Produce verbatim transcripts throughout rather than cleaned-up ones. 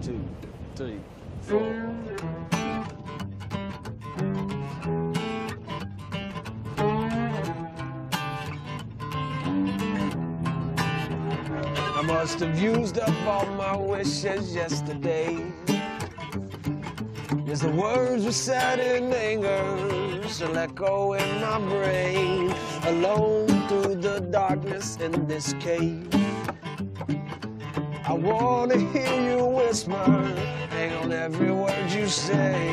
two, three, four. I must have used up all my wishes yesterday, as the words were said in anger still echo in my brain. Alone through the darkness in this cave, I wanna hear you whisper, hang on every word you say.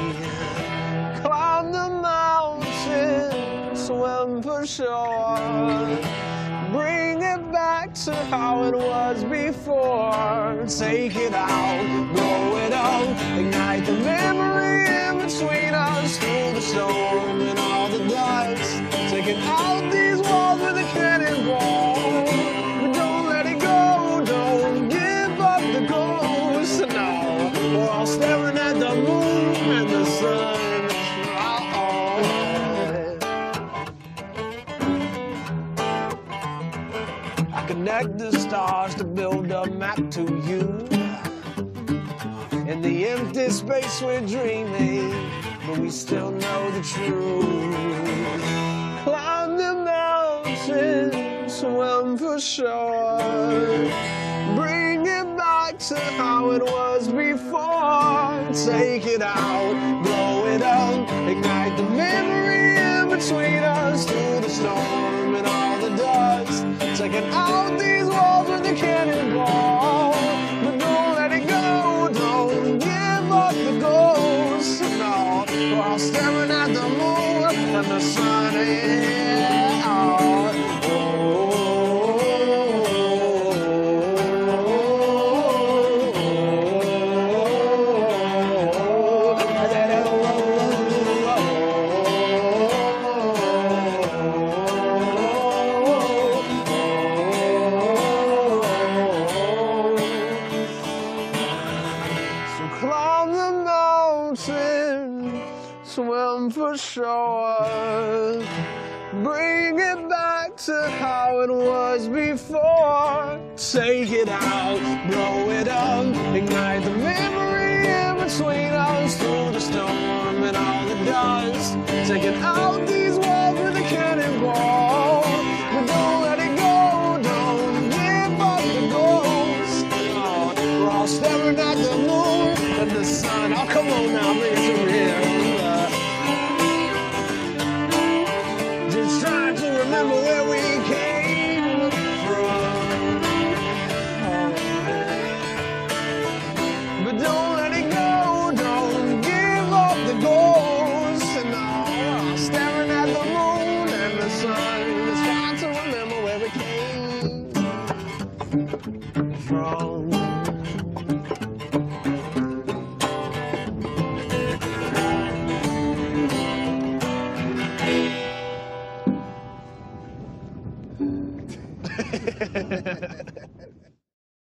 Climb the mountain, swim for shore, bring it back to how it was before. Take it out, blow it up, ignite the memory in between us, through the storm and all the dust. Taking out these walls with a cannonball, but don't let it go, don't give up the ghost. No, we're all staring at the moon and the sun. Connect the stars to build a map to you. In the empty space we're dreaming, but we still know the truth. Climb the mountain, swim for shore, bring it back to how it was before. Take it out, blow it up, ignite the memory in between us, through the storm and all the dust. Taking out these walls with a cannonball, but don't let it go, don't give up the ghost. No, we're all staring at the moon and the sun. Yeah. Oh, climb the mountain, swim for shore, bring it back to how it was before. Take it out, blow it up, ignite the memory in between us, through the storm and all the dust. Taking out these walls with a cannonball, but don't let it go, don't give up the ghost. Oh, we're all staring at the moon and the sun. Oh, come on now, bring it to real. Uh, just trying to remember where we came.